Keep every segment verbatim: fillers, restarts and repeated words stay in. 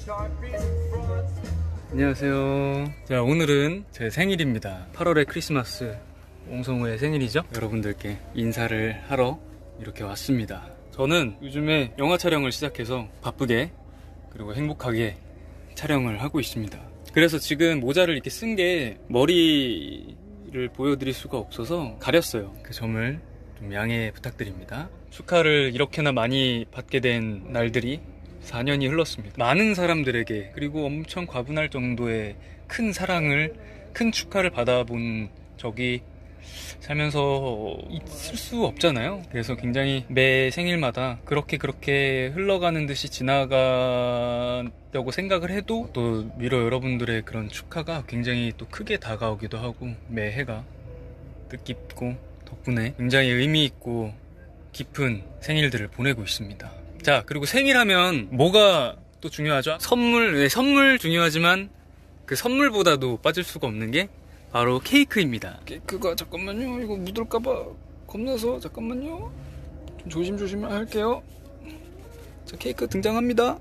안녕하세요. 자, 오늘은 제 생일입니다. 팔월의 크리스마스, 옹성우의 생일이죠. 여러분들께 인사를 하러 이렇게 왔습니다. 저는 요즘에 영화 촬영을 시작해서 바쁘게 그리고 행복하게 촬영을 하고 있습니다. 그래서 지금 모자를 이렇게 쓴 게 머리를 보여드릴 수가 없어서 가렸어요. 그 점을 좀 양해 부탁드립니다. 축하를 이렇게나 많이 받게 된 날들이 사 년이 흘렀습니다. 많은 사람들에게, 그리고 엄청 과분할 정도의 큰 사랑을, 큰 축하를 받아본 적이 살면서 있을 수 없잖아요. 그래서 굉장히 매 생일마다 그렇게 그렇게 흘러가는 듯이 지나가려고 생각을 해도 또 미러 여러분들의 그런 축하가 굉장히 또 크게 다가오기도 하고, 매해가 뜻깊고 덕분에 굉장히 의미 있고 깊은 생일들을 보내고 있습니다. 자, 그리고 생일하면 뭐가 또 중요하죠? 선물. 네, 선물 중요하지만 그 선물보다도 빠질 수가 없는 게 바로 케이크입니다. 케이크가, 잠깐만요, 이거 묻을까봐 겁나서 잠깐만요, 좀 조심조심 할게요. 자, 케이크 등장합니다.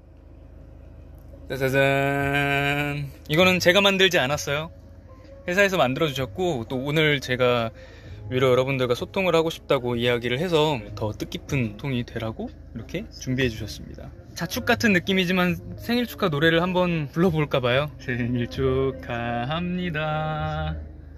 짜자잔. 이거는 제가 만들지 않았어요. 회사에서 만들어주셨고, 또 오늘 제가 위로 여러분들과 소통을 하고 싶다고 이야기를 해서 더 뜻깊은 소통이 되라고 이렇게 준비해 주셨습니다. 자축 같은 느낌이지만 생일 축하 노래를 한번 불러볼까봐요. 생일 축하합니다,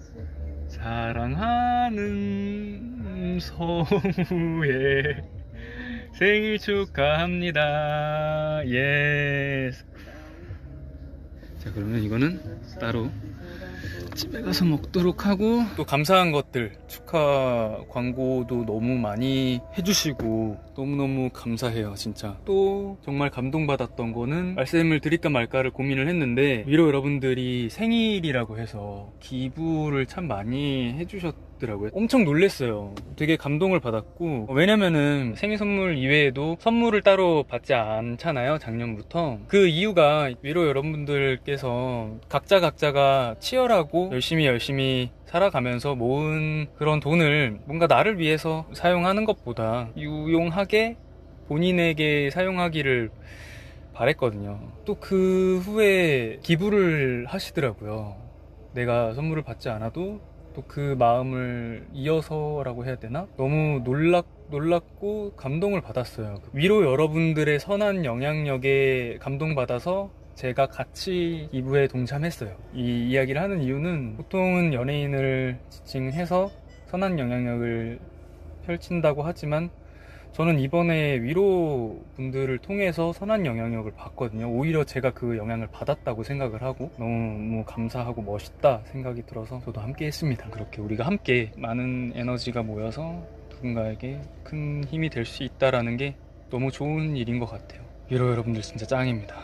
사랑하는 성우의 생일 축하합니다. 예스. 자, 그러면 이거는 따로 집에 가서 먹도록 하고, 또 감사한 것들, 축하 광고도 너무 많이 해주시고 너무너무 감사해요. 진짜 또 정말 감동받았던 거는 말씀을 드릴까 말까를 고민을 했는데, 위로 여러분들이 생일이라고 해서 기부를 참 많이 해주셨더라고요. 엄청 놀랬어요. 되게 감동을 받았고, 왜냐면은 생일 선물 이외에도 선물을 따로 받지 않잖아요, 작년부터. 그 이유가 위로 여러분들께서 각자 각자가 치열하고 열심히 열심히 살아가면서 모은 그런 돈을 뭔가 나를 위해서 사용하는 것보다 유용하게 본인에게 사용하기를 바랬거든요. 또 그 후에 기부를 하시더라고요. 내가 선물을 받지 않아도 또 그 마음을 이어서라고 해야 되나? 너무 놀랍, 놀랍고 감동을 받았어요. 위로 여러분들의 선한 영향력에 감동받아서 제가 같이 기부에 동참했어요. 이 이야기를 하는 이유는, 보통은 연예인을 지칭해서 선한 영향력을 펼친다고 하지만 저는 이번에 위로 분들을 통해서 선한 영향력을 받거든요. 오히려 제가 그 영향을 받았다고 생각을 하고 너무 감사하고 멋있다 생각이 들어서 저도 함께 했습니다. 그렇게 우리가 함께 많은 에너지가 모여서 누군가에게 큰 힘이 될 수 있다라는 게 너무 좋은 일인 것 같아요. 위로 여러분들 진짜 짱입니다.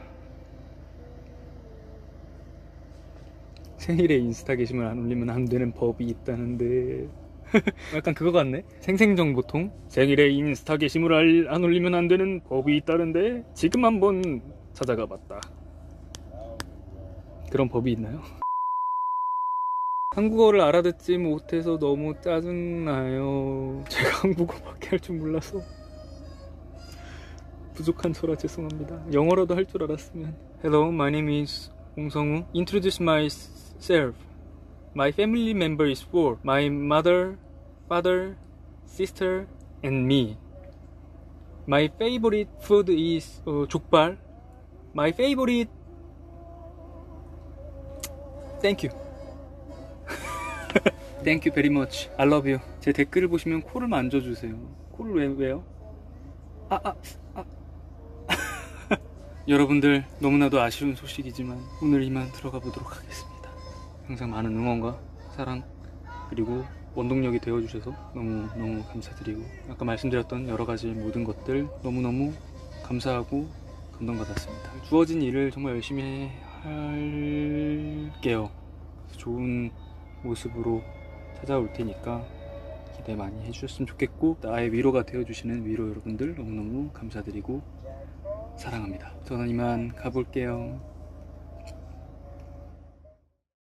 생일에 인스타 게시물 안 올리면 안 되는 법이 있다는데 약간 그거 같네? 생생정보통? 생일에 인스타 게시물을 안 올리면 안 되는 법이 있다는데 지금 한번 찾아가 봤다. 그런 법이 있나요? 한국어를 알아듣지 못해서 너무 짜증나요. 제가 한국어밖에 할 줄 몰라서 부족한 저라 죄송합니다. 영어로도 할 줄 알았으면. Hello, my name is 옹성우. Introduce myself. My family member is four. My mother, father, sister, and me. My favorite food is uh, 족발. My favorite. Thank you. Thank you very much. I love you. 제 댓글을 보시면 코를 만져주세요. 코를 왜, 왜요? 아, 아, 아. 여러분들, 너무나도 아쉬운 소식이지만 오늘 이만 들어가 보도록 하겠습니다. 항상 많은 응원과 사랑, 그리고 원동력이 되어주셔서 너무너무 감사드리고, 아까 말씀드렸던 여러가지 모든 것들 너무너무 감사하고 감동받았습니다. 주어진 일을 정말 열심히 할게요. 좋은 모습으로 찾아올 테니까 기대 많이 해주셨으면 좋겠고, 나의 위로가 되어주시는 위로 여러분들 너무너무 감사드리고 사랑합니다. 저는 이만 가볼게요.